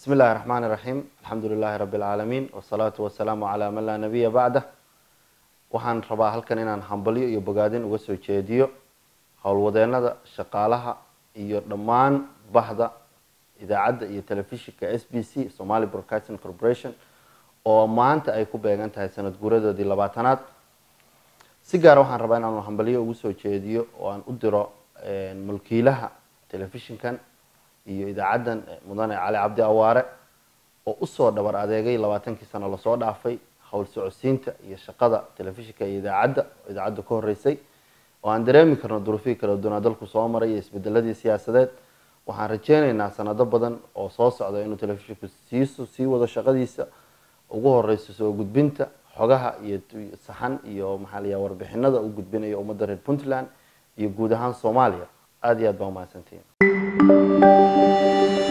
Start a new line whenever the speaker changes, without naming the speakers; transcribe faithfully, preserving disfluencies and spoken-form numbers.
بسم الله الرحمن الرحيم الحمد لله رب العالمين والصلاة والسلام على من لا نبي بعده waxaan rabaa halkan inaan hambaliyo iyo bogaadin uga soo jeediyo howlwadeenada shaqaalaha iyo dhammaan bahda idaacadda iyo telefishinka S B C Somali Broadcasting Corporation oo maanta ay ku beegan tahay sanad guuradoodii labaatanaad si gaar ah waxaan rabaa inaan hambaliyo uga soo jeediyo oo aan u diro mulkiilaha telefishinkan iyo idaacaddan mudane Cali Cabdi Awaare oo u soo dhabar adeegay labaatankii sano la soo dhaafay hawl socodsiinta iyo shaqada telefishinka iyo idaacadda idaacadda ka horeysay oo aan dareemi karno duruufii kala duwan dalku soo maray iyo isbedeladii siyaasadeed waxaan rajeynaynaa sanado badan oo soo socda inuu telefishinku siiso sii wado shaqadiisa ugu horeyso soo gudbinta xogaha iyo saxan iyo maxalliya warbixinada uu gudbinayo ummadda reer Puntland iyo guud ahaan Soomaaliya aad iyo aad baa u mahadsantiin.